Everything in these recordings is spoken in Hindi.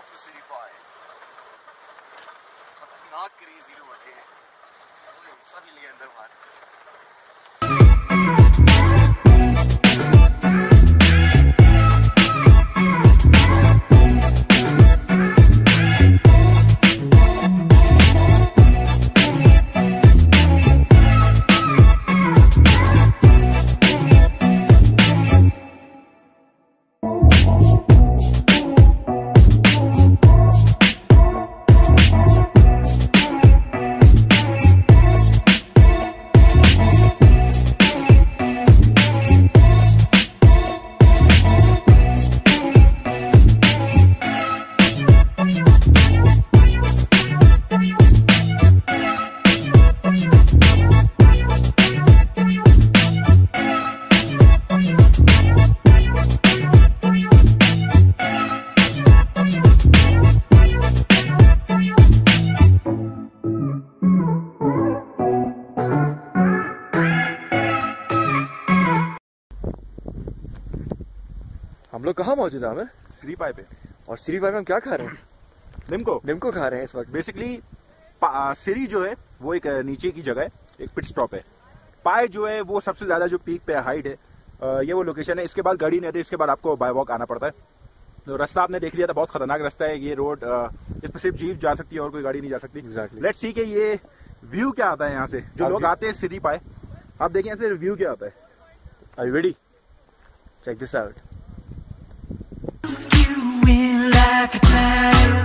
to City Pie. खतरनाक क्रेजी रोड है, सभी लिए अंदर बाहर। हम लोग कहाँ मौजूद हैं? सिटी पाई पे। और सिटी पाई में हम क्या खा रहे हैं? निम्को खा रहे हैं इस वक्त। बेसिकली सिरी जो है वो एक नीचे की जगह है, एक पिट स्टॉप है। पाई जो है वो सबसे ज्यादा जो पीक पे हाइट है, ये वो लोकेशन है। इसके बाद गाड़ी नहीं आती, इसके बाद आपको बाय वॉक आना पड़ता है। तो रास्ता आपने देख लिया था, बहुत खतरनाक रास्ता है ये रोड। इस पर सिर्फ जीप जा सकती है और कोई गाड़ी नहीं जा सकती। Exactly. लेट्स सी के ये व्यू क्या आता है यहाँ से। जो लोग आते हैं सिटी पाई, आप देखिए यहाँ से व्यू क्या आता है। Are you ready? Check this out. Like a child.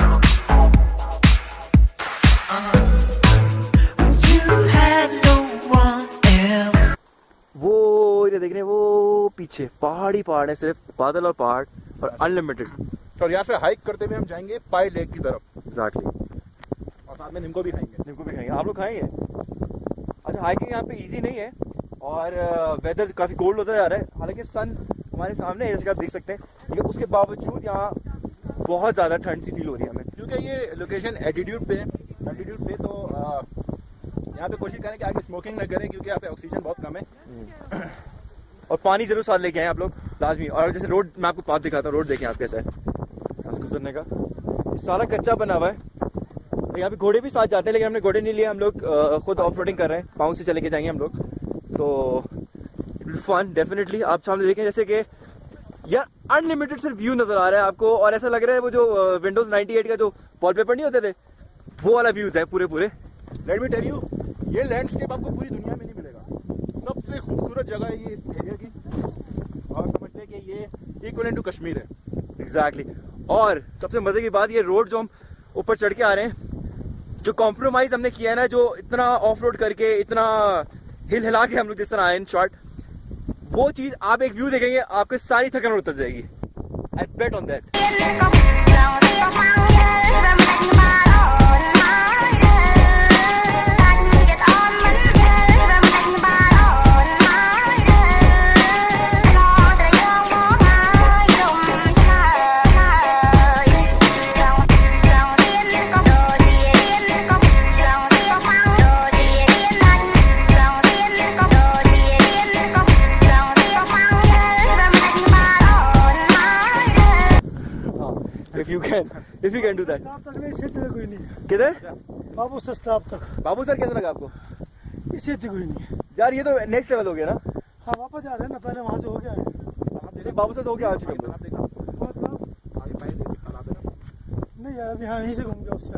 You had no one else. वो ये देख रहे हैं, वो पीछे पहाड़ ही पहाड़ है, सिर्फ बादल और पहाड़ और अनलिमिटेड। और यहाँ से हाइक करते हुए हम जाएंगे पाई लेक की तरफ। एग्जैक्टली। और साथ में निम्को भी खाएंगे। आप लोग खाएंगे? अच्छा, हाइकिंग यहाँ पे इजी नहीं है और वेदर काफी कोल्ड होता जा रहा है। हालांकि सन हमारे सामने है, जैसे आप देख सकते हैं, लेकिन उसके बावजूद यहाँ बहुत ज्यादा ठंड सी फील हो रही है हमें, क्योंकि ये लोकेशन एल्टीट्यूड पे है। तो यहाँ पे कोशिश करें कि आगे स्मोकिंग न करें, क्योंकि यहाँ पे ऑक्सीजन बहुत कम है। और पानी जरूर साथ लेके आए आप लोग, लाजमी। और जैसे रोड, मैं आपको पाथ दिखाता हूँ, रोड देखें आप कैसा है यहाँ से गुजरने का। ये सारा कच्चा बना हुआ है। यहाँ पे घोड़े भी साथ जाते हैं, लेकिन हमने घोड़े नहीं लिए, हम लोग खुद ऑफ रोडिंग कर रहे हैं, पाँव से चले के जाएंगे हम लोग। तो फन डेफिनेटली। आप सामने देखें जैसे कि यार अनलिमिटेड सिर्फ व्यू नजर आ रहा है आपको, और ऐसा लग रहा है वो जो विंडोज 98 का जो वॉलपेपर नहीं होते थे, वो वाला व्यूज है पूरे। लेट मी टेल यू, ये लैंडस्केप आपको पूरी दुनिया में नहीं मिलेगा। सबसे खूबसूरत जगह है ये इस एरिया की, और समझते हैं कि ये इक्वलेंट टू कश्मीर है। एग्जैक्टली। और सबसे मजे की बात, ये रोड जो हम ऊपर चढ़ के आ रहे हैं, जो कॉम्प्रोमाइज हमने किया है ना, जो इतना ऑफ रोड करके, इतना हिला के हम लोग जिस तरह आए इन शॉर्ट, वो चीज आप एक व्यू देखेंगे, आपकी सारी थकान उतर जाएगी। I bet on that. If you can do that. Stop तक नहीं, इससे अच्छी कोई नहीं है। किधर? बाबू सर स्टॉप तक। बाबू सर कैसा लगा आपको? इससे अच्छी कोई नहीं है यार ये तो नेक्स्ट लेवल हो गया ना। हाँ, वापस जा रहे हैं ना, पहले वहाँ से हो गया है। बाबू सर तो हो गया आज। मतलब नहीं यार, अभी हाँ यहीं से घूम गया उससे।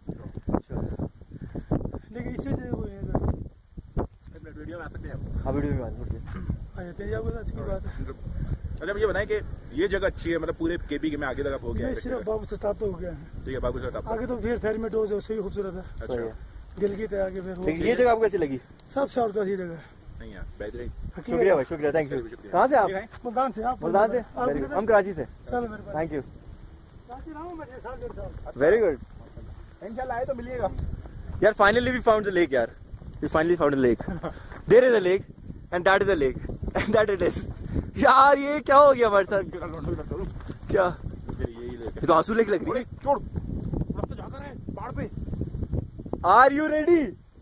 लेकिन इससे अच्छी कोई नहीं है। वीडियो में आ सकते हैं। हाँ, वीडियो में आ सकते हैं। अच्छी बात है। अच्छा, मुझे बताएं कि ये जगह अच्छी है, मतलब पूरे केपी के में आगे तक हो गया है? सिर्फ बाबू से स्टॉप तो हो गया है। ठीक है, बाबू सर आगे तो फिर फेरमेटोज है, उससे भी खूबसूरत है। अच्छा, गिलगित है आगे फिर। ये जगह आपको कैसी लगी? सब शॉर्ट का सी जगह। नहीं यार, बेहतरीन। शुक्रिया भाई, शुक्रिया, थैंक यू। कहाँ से आप? मुल्तान से। आप मुल्तान से? हम कराची से। चलो मेरे पास। थैंक यू, कराची रहा हूँ मैं 1.5 साल। Very good. इंशाल्लाह आए तो मिलिएगा यार। Finally we found the lake यार, we finally found the lake. There is a lake and that is a lake and that it is. यार ये क्या हो गया हमारे साथ? क्या ये तो आंसू लेक लग रही है। छोड़, रास्ता जाकर है पहाड़ पे। Are you ready?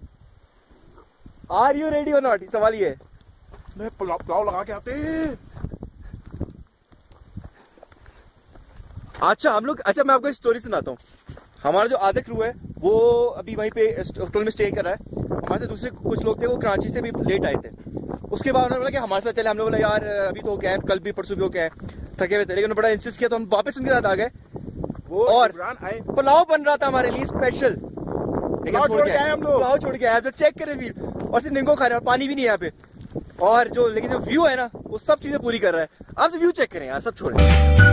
Are you ready or not? सवाल ये है। मैं प्लाव लगा के आते। अच्छा हम लोग, अच्छा मैं आपको एक स्टोरी सुनाता हूँ। हमारा जो आधा क्रू है वो अभी वहीं पे होटल में स्टे कर रहा है। हमारे साथ दूसरे कुछ लोग थे, वो कराची से भी लेट आए थे। उसके बाद उन्होंने बोला कि हमारे साथ चले। हम लोग बोला यार अभी तो क्या है, कल भी परसों भी हो क्या है, थके हुए थे, लेकिन उन्होंने बड़ा इंसिस्ट किया तो हम वापस उनके साथ आ गए। वो और आए, पुलाव बन रहा था हमारे लिए स्पेशल, लेकिन पुलाव छोड़ के आए हम लोग। पुलाव छोड़ के आए, तो चेक करें फिर, और सिर्फ निंगो खा रहे हैं और पानी भी नहीं है यहाँ पे। और जो लेकिन जो व्यू है ना वो सब चीजें पूरी कर रहा है। आप तो व्यू चेक करें यार, सब छोड़ें।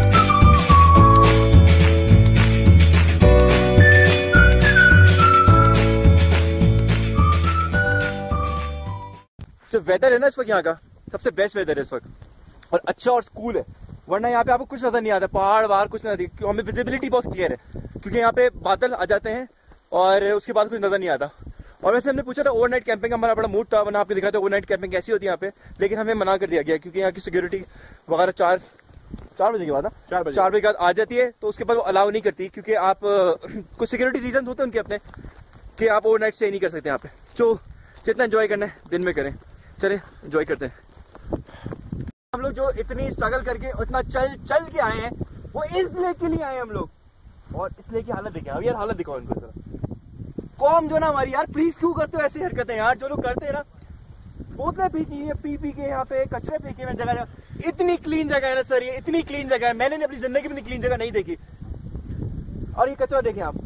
जो वेदर है ना इस वक्त यहाँ का सबसे बेस्ट वेदर है इस वक्त, और अच्छा और स्कूल है। वरना यहाँ पे आपको कुछ नजर नहीं आता, पहाड़ वहाड़ कुछ नहीं आती। हमें विजिबिलिटी बहुत क्लियर है क्योंकि यहाँ पे बादल आ जाते हैं और उसके बाद कुछ नजर नहीं आता। और वैसे हमने पूछा था ओवरनाइट कैंपिंग, हमारा बड़ा मूड था, मैंने आपको दिखा था ओवरनाइट कैंपिंग कैसी होती है यहाँ पे, लेकिन हमें मना कर दिया गया क्योंकि यहाँ की सिक्योरिटी वगैरह 4 बजे के बाद 4 बजे के बाद आ जाती है, तो उसके बाद वो अलाउ नहीं करती क्योंकि आप कुछ सिक्योरिटी रीजन होते हैं उनके अपने कि आप ओवरनाइट स्टे नहीं कर सकते यहाँ पे। तो जितना एंजॉय करना है दिन में करें, चले एंजॉय करते हैं। हम लोग जो इतनी स्ट्रगल करके उतना चल के आए हैं वो इस लेक के लिए आए हैं हम लोग, और इस लेक की हालत देखें। अब यार हालत दिखाओ इनको जरा। कौम जो ना हमारी यार, प्लीज क्यों करते हो ऐसी हरकतें यार। जो लोग करते हैं ना, बोतलें पी के यहाँ पे कचरे फेंके हुए जगह। इतनी क्लीन जगह है ना सर, ये इतनी क्लीन जगह है, मैंने अपनी जिंदगी में इतनी क्लीन जगह नहीं देखी। और ये कचरा देखें आप,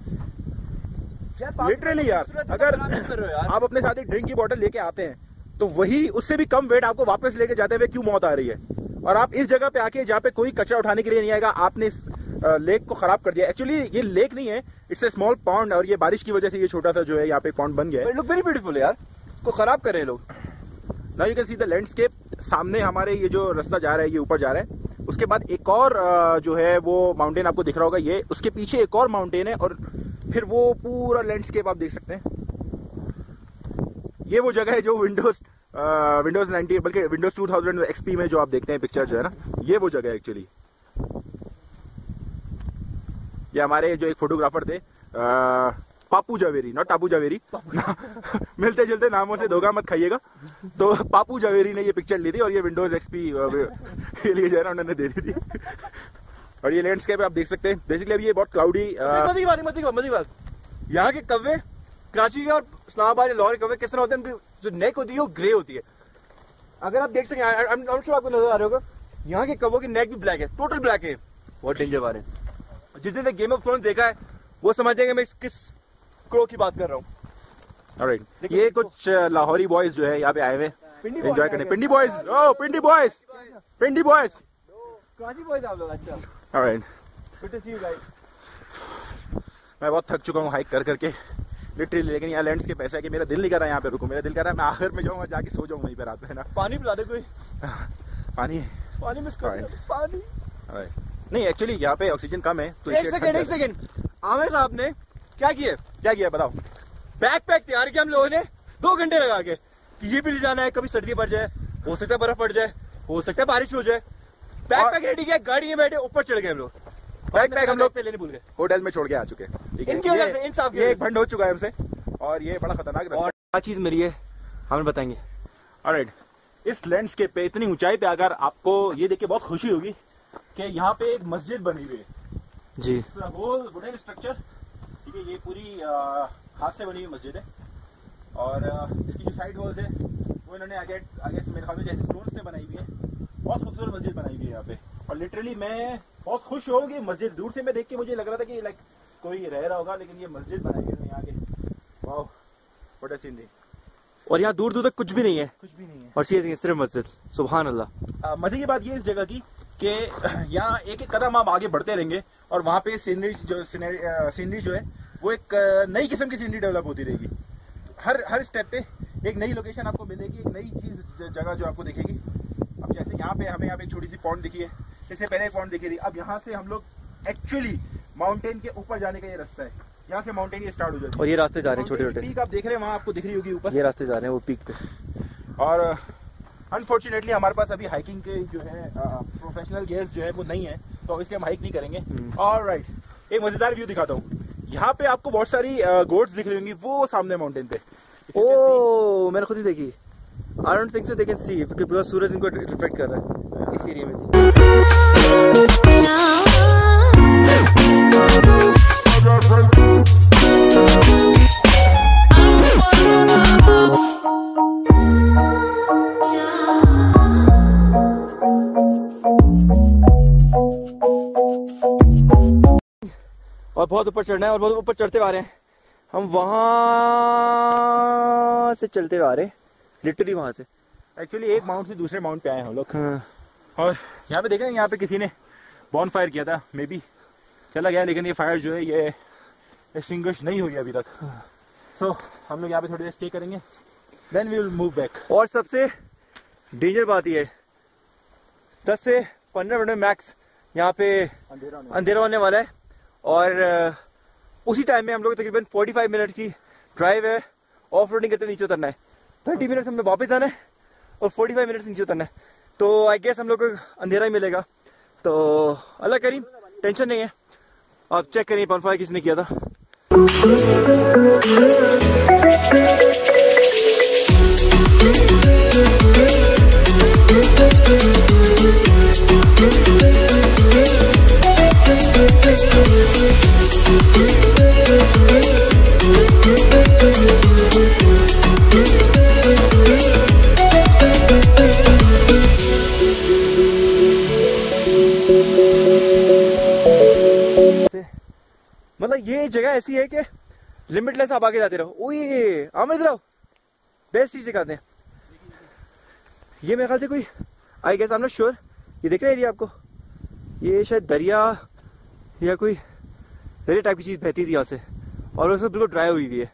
लिटरली यार, अगर आप अपने साथ एक ड्रिंक की बोतल लेके आते हैं तो वही उससे भी कम वेट आपको वापस लेके जाते हुए क्यों मौत आ रही है। और आप इस जगह पे आके जहाँ पे कोई कचरा उठाने के लिए नहीं आएगा, आपने इस लेक को खराब कर दिया। एक्चुअली ये लेक नहीं है, इट्स ए स्मॉल पॉन्ड, और ये बारिश की वजह से ये छोटा सा जो है यहाँ पे पॉन्ड बन गया है। लुक वेरी ब्यूटीफुल यार, को खराब कर रहे हैं लोग। Now you can see the landscape. सामने हमारे ये जो रास्ता जा रहा है ये ऊपर जा रहा है। उसके बाद एक और जो है वो माउंटेन आपको दिख रहा होगा, ये उसके पीछे एक और माउंटेन है, और फिर वो पूरा लैंडस्केप आप देख सकते हैं। ये वो जगह है जो विंडोज 90 बल्कि विंडोज 2000 XP में जो आप देखते हैं पिक्चर जो है ना, ये वो जगह है एक्चुअली। ये हमारे जो एक फोटोग्राफर थे पापू जावेरी, नॉट टापू जावेरी मिलते जुलते नामों से धोखा मत खाइएगा। तो पापू जावेरी ने ये पिक्चर ली थी और ये विंडोज XP के लिए जो है ना उन्होंने दे दी थी। और ये लैंडस्केप आप देख सकते हैं। बेसिकली अभी ये बहुत क्लाउडी। मजी बात, यहाँ के कव्वे कराची के और इस्लामाबाद लाहौर के कव्वे किस तरह होते हैं, उनकी जो नेक होती है वो ग्रे होती है। अगर आप देख सकें, आपको नजर आ रहा होगा, यहाँ के कव्वों की नेक भी ब्लैक है, टोटल ब्लैक है। बहुत डेंजर वाले। जिसने गेम ऑफ थ्रोन्स देखा है वो समझेंगे मैं किस क्रो की बात कर रहा हूँ। ऑलराइट, ये कुछ लाहौरी बॉयज जो है यहाँ पे आए हुए एंजॉय करने। पिंडी बॉयज, ओ Pindi boys, Pindi boys, Karachi boys आप लोग। अच्छा, alright, good to see you guys. मैं बहुत थक चुका हूँ हाइक कर करके लिटरली, लेकिन यहाँ लैंडस्केप ऐसा है कि मेरा दिल नहीं कर रहा है यहाँ पे रुको। मेरा दिल कर रहा है मैं आखिर में जाऊँगा, जाके सो जाऊँ वहीं पे रात में ना। पानी पिला दे कोई, पानी मिस कर पानी। नहीं, एक्चुअली यहाँ पे ऑक्सीजन कम है तो एक सेकंड आमिर साहब ने क्या किया बताओ। बैकपैक तैयार किया हम लोगों ने 2 घंटे लगा के कि ये भी ले जाना है, कभी सर्दी पड़ जाए, हो सकता है बर्फ पड़ जाए, हो सकता है बारिश हो जाए। बैकपैक रेडी किया, गाड़ी में बैठे ऊपर चढ़ गए हम लोग। बैकपैक हम लोग पहले नहीं भूल गए, होटल में छोड़ के आ चुके हैं। इनकी वजह से, इन सब ये एक भंड हो चुका है हमसे और ये बड़ा खतरनाक और क्या चीज मिली है हमें बताएंगे। ऑलराइट, इस लैंडस्केप पे इतनी ऊंचाई पे अगर आपको ये देख के बहुत खुशी होगी कि यहाँ पे एक मस्जिद बनी हुई है जी। होल वुडन स्ट्रक्चर, ठीक है, ये पूरी हाथ से बनी हुई मस्जिद है। और इसकी जो साइड वॉल्स है वो इन्होंने आगे से मेरे ख्याल में जैसे स्टोन से बनाई हुई है। बहुत खूबसूरत मस्जिद बनाई हुई है यहाँ पे, और लिटरली मैं बहुत खुश हूँ कि मस्जिद दूर से मैं देख के मुझे लग रहा था कि लाइक कोई रह रहा होगा, लेकिन ये मस्जिद बनाई हुई है यहाँ के। वाह, व्हाट अ सीनरी। और यहाँ दूर दूर तक कुछ भी नहीं है, कुछ भी नहीं है, और सिर्फ मस्जिद। सुभान अल्लाह। मजे की बात ये इस जगह की कि यहाँ एक एक कदम आप आगे बढ़ते रहेंगे और वहाँ पे सीनरी जो है वो एक नई किस्म की सीनरी डेवलप होती रहेगी। हर स्टेप पे एक नई लोकेशन आपको मिलेगी, एक नई चीज जगह जो आपको दिखेगी। अब जैसे यहाँ पे हमें यहाँ पे एक छोटी सी पॉइंट दिखी है, इससे पहले एक पॉइंट दिखी थी। अब यहाँ से हम लोग एक्चुअली माउंटेन के ऊपर जाने का ये रास्ता है, यहाँ से माउंटेन ये स्टार्ट हो जाती है। और ये रास्ते जा रहे हैं छोटे छोटे, पीक आप देख रहे हैं वहाँ आपको दिख रही होगी ऊपर, ये रास्ते जा रहे हैं वो पीक पे। और अनफॉर्चुनेटली हमारे पास अभी हाइकिंग के जो है प्रोफेशनल गियर्स जो है वो नहीं है, तो इसलिए हम हाइक नहीं करेंगे। ऑलराइट, एक मजेदार व्यू दिखाता हूँ। यहाँ पे आपको बहुत सारी गोट्स दिख रही होंगी वो सामने माउंटेन पे। ओह, मैंने खुद ही देखी। I don't think so they can see because सूरज इनको रिफ्लेक्ट कर रहा है इस एरिया में। और बहुत ऊपर चढ़ना है और बहुत ऊपर चढ़ते आ रहे हैं हम, वहां से चलते आ रहे हैं लिटरली वहां से। एक्चुअली एक माउंट से दूसरे माउंट पे आए हैं हम लोग। हाँ। और यहाँ पे देखें, यहाँ पे किसी ने बॉन फायर किया था, मे बी चला गया, लेकिन ये फायर जो है ये एक्सटिंग्विश नहीं हुई अभी तक। सो हम लोग यहाँ पे थोड़ी देर स्टे करेंगे, then we will move back. और सबसे डेंजर बात ये है 10 से 15 मिनट में मैक्स यहाँ पे अंधेरा होने वाला है और उसी टाइम में हम लोग तकरीबन 45 मिनट की ड्राइव है, ऑफ रोडिंग करते नीचे उतरना है। 30 मिनट हमने वापस आना है और 45 मिनट नीचे उतरना है, तो आई गेस हम लोग को अंधेरा ही मिलेगा। तो अल्लाह करीम, टेंशन नहीं है। आप चेक करिए बॉनफायर किसने किया था। मतलब ये जगह ऐसी है कि लिमिटलेस आप आगे जाते रहो। ओए आमिर इधर आओ, बेस्ट चीज दिखाते हैं। ये मेरे ख्याल से कोई, I guess I am not sure, ये देख रहे एरिया आपको, ये शायद दरिया या कोई दरिया टाइप की चीज बहती थी यहाँ से और उसमें बिल्कुल ड्राई हुई हुई है।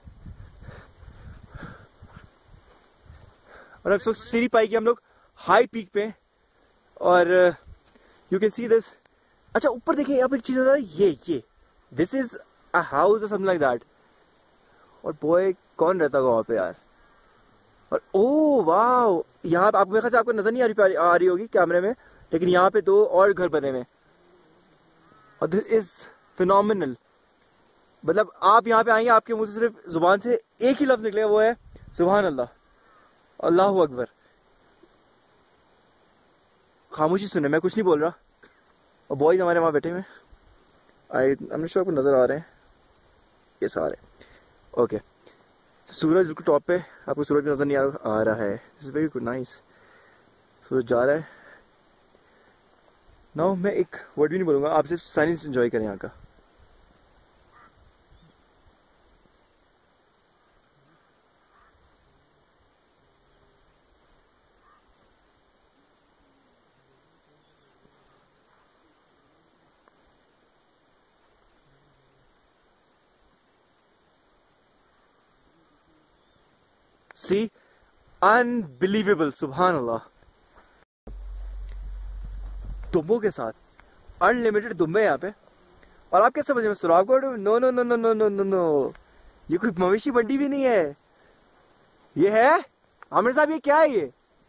और अब सीढ़ी पाई कि हम लोग हाई पीक पे और यू कैन सी दिस। अच्छा ऊपर देखिए, यहाँ पे एक चीज है, ये दिस इज अ हाउस और समथिंग लाइक दैट। और बॉय कौन रहता होगा वहां पे यार। और ओ वाह, यहाँ पे आपको मेरे ख्याल से आपको नजर नहीं आ रही होगी कैमरे में, लेकिन यहाँ पे 2 और घर बने हुए हैं और दिस इज फिनोमिनल। मतलब आप यहाँ पे आएंगे, आपके मुंह से सिर्फ जुबान से एक ही लफ्ज निकलेगा, वो है सुभान अल्लाह, अल्लाहु अकबर। खामोशी सुने, मैं कुछ नहीं बोल रहा। और बॉयज हमारे वहां बैठे हुए, आई एम नॉट श्योर आपको नजर आ रहे हैं, ये सारे ओके। सूरज बिल्कुल टॉप पे, आपको सूरज भी नजर नहीं आ रहा है। This is very good, nice. सूरज जा रहा है। नाउ मैं एक वर्ड भी नहीं बोलूंगा, आप सिर्फ साइलेंस एंजॉय करें यहाँ का। See, unbelievable, सुभान अल्लाह। दुम्बों के साथ अनलिमिटेड दुम्बे यहाँ पे। और आप क्या समझ रहे हैं सुराग no no no no no no no no, ये कोई मवेशी मंडी भी नहीं है, ये है आमिर साहब, ये क्या है ये?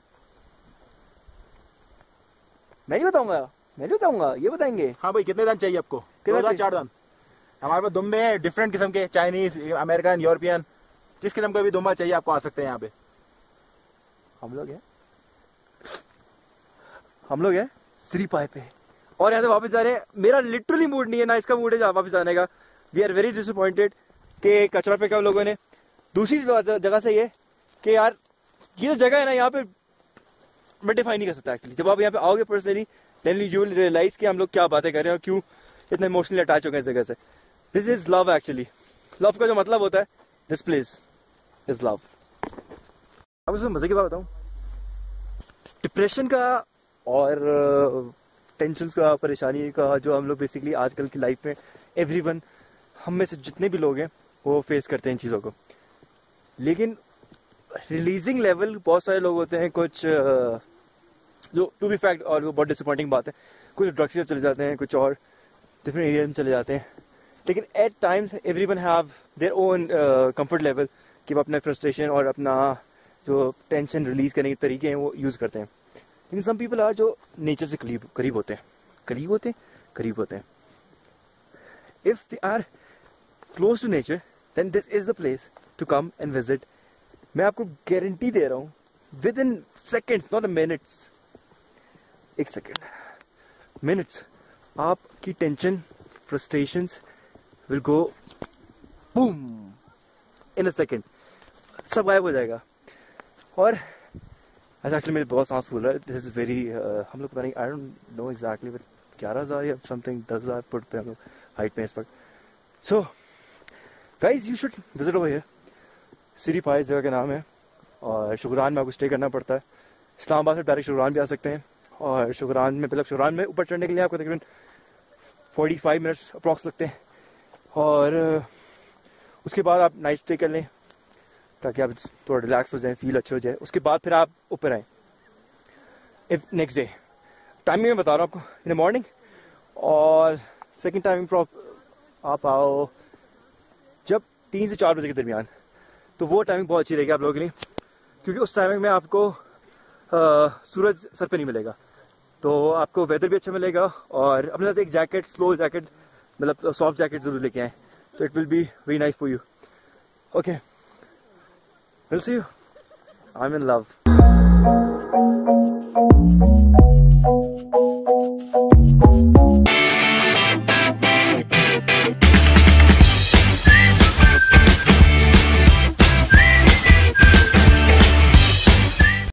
मैं नहीं बताऊंगा, ये बताएंगे। हाँ भाई, कितने दान चाहिए आपको? 2 दान 4 दान। हमारे पास दुम्बे हैं डिफरेंट किस्म के, चाइनीज, अमेरिकन, यूरोपियन, जिस किस्म का भी दुम्बा चाहिए आपको आ सकते हैं यहाँ पे। हम लोग हैं श्री पाए पे और यहाँ से वापस जा रहे हैं। मेरा लिटरली मूड नहीं है, ना इसका मूड है वापस जाने का। वी आर वेरी डिसअपॉइंटेड कि कचरा फेंका लोगों ने। दूसरी जगह से ये कि यार ये जो जगह है ना, यहाँ पे मैं डिफाइन नहीं कर सकता एक्चुअली। जब आप यहाँ पे आओगे personally, then you will realise कि हम लोग क्या बातें कर रहे हैं और क्यों इतने इमोशनली अटैच हो गए इस जगह से। This is love actually. Love का जो मतलब होता है, दिस प्लेस इज लव। अब उसमें मजे की बात बताऊं, डिप्रेशन का और टेंशन का, परेशानी का जो हम लोग बेसिकली आजकल की लाइफ में एवरीवन, हम में से जितने भी लोग हैं वो फेस करते हैं इन चीज़ों को। लेकिन रिलीजिंग लेवल बहुत सारे लोग होते हैं, कुछ जो टू बी फैक्ट, और वो बहुत डिसअपॉइंटिंग बात है, कुछ ड्रग्स से चले जाते हैं, कुछ और डिफरेंट एरिया में चले जाते हैं। लेकिन at times everyone have their own comfort level कि वो अपना फ्रस्ट्रेशन और अपना जो टेंशन रिलीज करने के तरीके हैं वो यूज़ करते हैं। लेकिन सम पीपल आर जो नेचर से करीब होते हैं। If they are close to nature, then this is the place to come and visit. मैं आपको गारंटी दे रहा हूँ, within seconds, not minutes, 1 second, minutes, आपकी tension, frustrations will go boom in a second, सब गायब हो जाएगा। और ऐसा एक्चुअली मेरे बहुत सांस फूल रहा है। दिस इज वेरी, हम लोग पता नहीं, I don't know exactly, but 11,000 या समथिंग 10,000 फुट पे हम लोग हाइट पे इस वक्त। So guys you should visit over here. Sri Paye इस जगह का नाम है, और शुक्रान में आपको स्टे करना पड़ता है। इस्लामाबाद से डायरेक्ट शुक्रान भी आ सकते हैं, और शुक्रान में मतलब शुक्रान में ऊपर चढ़ने के लिए आपको तकरीबन 45 मिनट्स अप्रॉक्स लगते हैं, और उसके बाद आप नाइट स्टे कर लें ताकि आप थोड़ा रिलैक्स हो जाए, फील अच्छा हो जाए। उसके बाद फिर आप ऊपर आएँ नेक्स्ट डे। टाइमिंग मैं बता रहा हूँ आपको, इन द मॉर्निंग, और सेकेंड टाइमिंग आप आओ जब 3 से 4 बजे के दरमियान। तो वो टाइमिंग बहुत अच्छी रहेगी आप लोगों के लिए, क्योंकि उस टाइमिंग में आपको सूरज सर पे नहीं मिलेगा, तो आपको वेदर भी अच्छा मिलेगा। और अपने साथ एक जैकेट, स्लो जैकेट, मतलब सॉफ्ट जैकेट जरूर लेके आएँ, तो it will be very nice for you. Okay, will see you. I am in love.